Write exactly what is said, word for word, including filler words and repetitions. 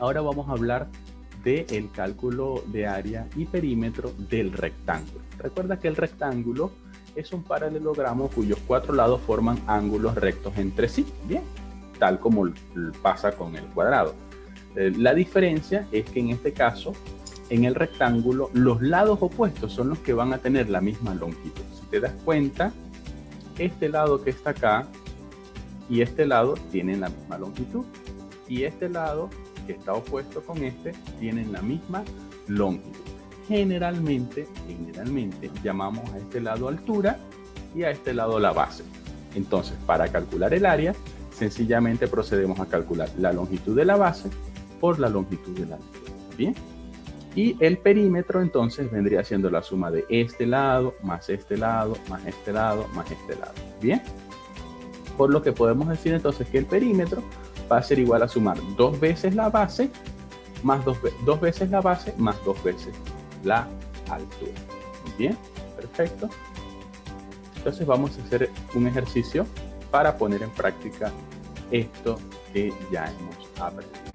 Ahora vamos a hablar del cálculo de área y perímetro del rectángulo. Recuerda que el rectángulo es un paralelogramo cuyos cuatro lados forman ángulos rectos entre sí, bien, tal como pasa con el cuadrado. Eh, la diferencia es que en este caso, en el rectángulo, los lados opuestos son los que van a tener la misma longitud. Si te das cuenta, este lado que está acá y este lado tienen la misma longitud, y este lado que está opuesto con este tienen la misma longitud. Generalmente, generalmente llamamos a este lado altura y a este lado la base. Entonces, para calcular el área, sencillamente procedemos a calcular la longitud de la base por la longitud de la altura. Bien. Y el perímetro entonces vendría siendo la suma de este lado, más este lado, más este lado, más este lado. Bien. Por lo que podemos decir entonces que el perímetro va a ser igual a sumar dos veces la base, más dos, dos veces la base, más dos veces la altura. Bien, perfecto. Entonces vamos a hacer un ejercicio para poner en práctica esto que ya hemos aprendido.